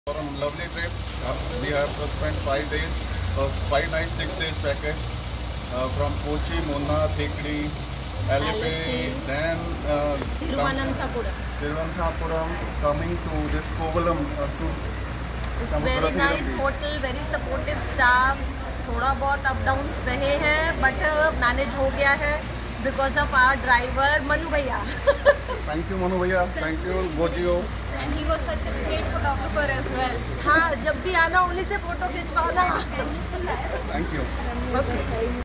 For a lovely trip, we have to spend 5 days, 5 nights, 6 days package from Kochi, Munnar, Thekri, Alleppey, then Thiruvananthapuram, coming to this Kovalam. It's very nice hotel, very supportive staff. थोड़ा बहुत up downs रहे हैं but manage हो गया है because of our driver Manu भैया. Thank you Manu भैया, thank you गोजियो. And he was such a great photographer as well. हाँ, जब भी आना उन्हीं से फोटो खिंचवाना. Thank you. ओके.